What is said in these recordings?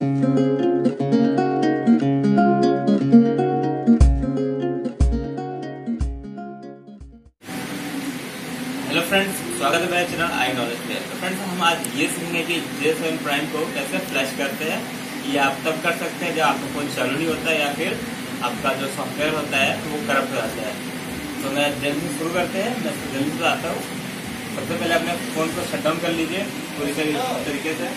Hello friends, स्वागत है मेरे चैनल आई नॉलेज पे। तो फ्रेंड्स, हम आज ये सीखेंगे कि J7 प्राइम को कैसे फ्लैश करते हैं। ये आप तब कर सकते हैं जब आपका फोन चालू नहीं होता है या फिर आपका जो सॉफ्टवेयर होता है वो करप्ट हो जाता है। तो मैं जल्दी शुरू करते हैं, मैं जल्दी से आता हूँ। सबसे पहले अपने फोन को शट डाउन कर लीजिए पूरी तरीके से।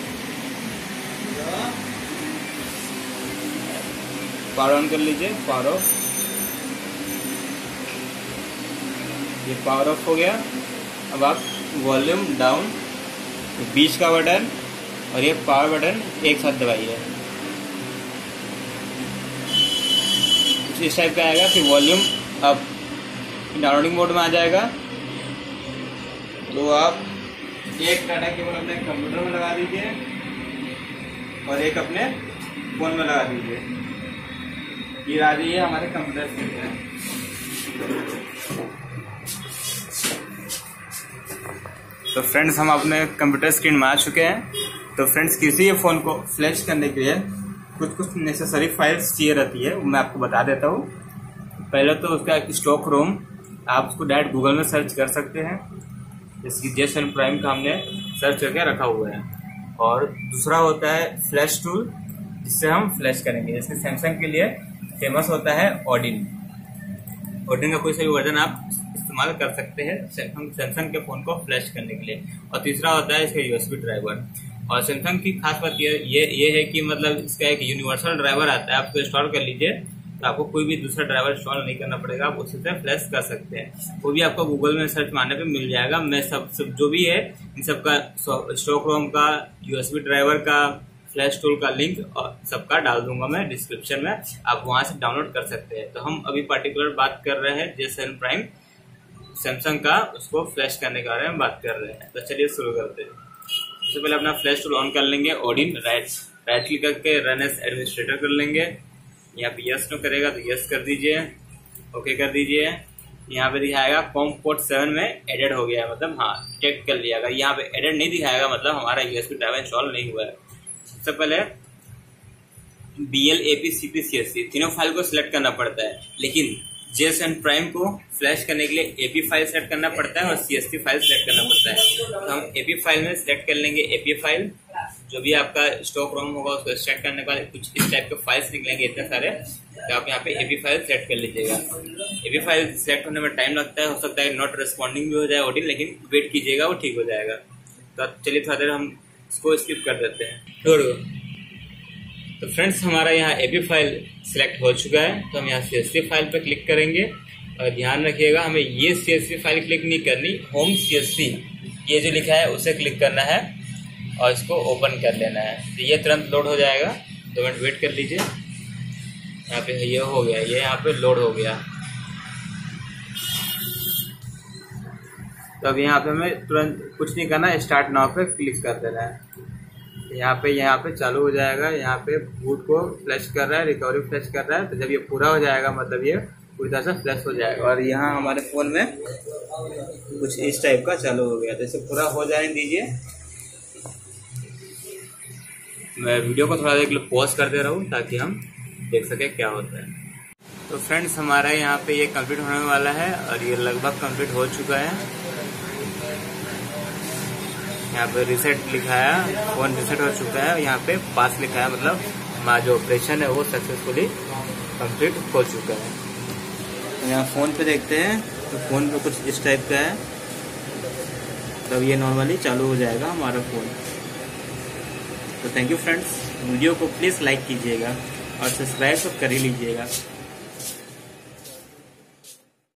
पावर ऑन कर लीजिए, पावर ऑफ। ये पावर ऑफ हो गया। अब आप वॉल्यूम डाउन, बीच का बटन और ये पावर बटन एक साथ दबाइए। इस टाइप का आएगा कि वॉल्यूम अप डाउनलोडिंग मोड में आ जाएगा। तो आप एक डाटा केबल अपने कंप्यूटर में लगा दीजिए और एक अपने फोन में लगा दीजिए। ये आ जाइए हमारे कंप्यूटर स्क्रीन में। तो फ्रेंड्स, हम अपने कंप्यूटर स्क्रीन में आ चुके हैं। तो फ्रेंड्स, किसी फ़ोन को फ्लैश करने के लिए कुछ नेसेसरी फाइल्स चाहिए रहती है, वो मैं आपको बता देता हूँ। पहले तो उसका स्टॉक रोम, आप उसको डायरेक्ट गूगल में सर्च कर सकते हैं। जैसे कि J7 प्राइम का हमने सर्च करके रखा हुआ है। और दूसरा होता है फ्लैश टूल, जिससे हम फ्लैश करेंगे। जैसे सैमसंग के लिए फेमस होता है ओडिन। ओडिन का कोई सा भी वर्जन आप इस्तेमाल कर सकते हैं सैमसंग के फोन को फ्लैश करने के लिए। और तीसरा होता है इसका USB ड्राइवर। और सैमसंग की खास बात ये है कि मतलब इसका एक यूनिवर्सल ड्राइवर आता है। आप उसको इंस्टॉल कर लीजिए तो आपको कोई भी दूसरा ड्राइवर इंस्टॉल नहीं करना पड़ेगा, आप उसी से फ्लैश कर सकते हैं। वो भी आपको गूगल में सर्च मारने पे मिल जाएगा। मैं सब जो भी है इन सबका स्टॉक रोम का, USB ड्राइवर का, फ्लैश टूल का लिंक और सबका डाल दूंगा मैं डिस्क्रिप्शन में, आप वहां से डाउनलोड कर सकते हैं। तो हम अभी पर्टिकुलर बात कर रहे हैं J7 प्राइम सैमसंग का, उसको फ्लैश करने के बारे में बात कर रहे हैं। तो चलिए शुरू करते हैं। सबसे पहले अपना फ्लैश टूल ऑन कर लेंगे। ओडिन राइट क्लिक करके रन एज एडमिनिस्ट्रेटर कर लेंगे। यहाँ पे यस नो करेगा तो यस कर दीजिए, ओके कर दीजिए। यहाँ पे दिखाएगा कॉम पोर्ट 7 में एडेड हो गया है, मतलब हाँ डिटेक्ट कर लिया। अगर यहाँ पे एडेड नहीं दिखाएगा मतलब हमारा USB ड्राइवर इंस्टॉल नहीं हुआ है। सबसे पहले BL AP CP CSC तीनों फाइल को सिलेक्ट करना पड़ता है, लेकिन J7 प्राइम को फ्लैश करने के लिए AP फाइल सेलेक्ट करना पड़ता है और CSC फाइल सेलेक्ट करना पड़ता है। तो हम AP फाइल में सिलेक्ट कर लेंगे AP फाइल। जो भी आपका स्टॉक रोम होगा उसको एक्सट्रैक्ट करने के बाद कुछ इस टाइप के फाइल्स निकलेंगे इतने सारे। तो आप यहाँ पे AP फाइल सेलेक्ट कर लीजिएगा। AP फाइल सेलेक्ट होने में टाइम लगता है, हो सकता है नॉट रिस्पॉन्डिंग भी हो जाए ओडिन, लेकिन वेट कीजिएगा, वो ठीक हो जाएगा। तो चलिए थोड़ा देर हम इसको स्किप कर देते हैं। तो फ्रेंड्स, हमारा यहाँ AP फाइल सिलेक्ट हो चुका है। तो हम यहाँ CSC फाइल पर क्लिक करेंगे और ध्यान रखिएगा हमें ये CSC फाइल क्लिक नहीं करनी, होम CSC ये जो लिखा है उसे क्लिक करना है और इसको ओपन कर लेना है। तो ये तुरंत लोड हो जाएगा, 2 मिनट वेट कर लीजिए। यहाँ पे ये हो गया, ये यहाँ पे लोड हो गया। तो अब यहाँ पे हमें तुरंत कुछ नहीं करना, स्टार्ट नाउ पे क्लिक कर देना है। यहाँ पे चालू हो जाएगा। यहाँ पे बूट को फ्लैश कर रहा है, रिकवरी फ्लैश कर रहा है। तो जब ये पूरा हो जाएगा मतलब ये पूरी तरह से फ्लैश हो जाएगा। और यहाँ हमारे फ़ोन में कुछ इस टाइप का चालू हो गया। तो इसे पूरा हो जाने दीजिए। मैं वीडियो को थोड़ा देर के लिए पॉज कर दे रहा हूँ ताकि हम देख सकें क्या होता है। तो फ्रेंड्स, हमारा यहाँ पे ये कंप्लीट होने वाला है और ये लगभग कंप्लीट हो चुका है। यहाँ पे रिसेट लिखा है, फोन रिसेट हो चुका है। यहाँ पे पास लिखा है, मतलब हमारा जो ऑपरेशन है वो सक्सेसफुली कंप्लीट हो चुका है। तो यहाँ फोन पे देखते हैं तो फोन पे कुछ इस टाइप का है। तब ये नॉर्मली चालू हो जाएगा हमारा फोन। तो थैंक यू फ्रेंड्स, वीडियो को प्लीज़ लाइक कीजिएगा और सब्सक्राइब तो कर ही लीजिएगा।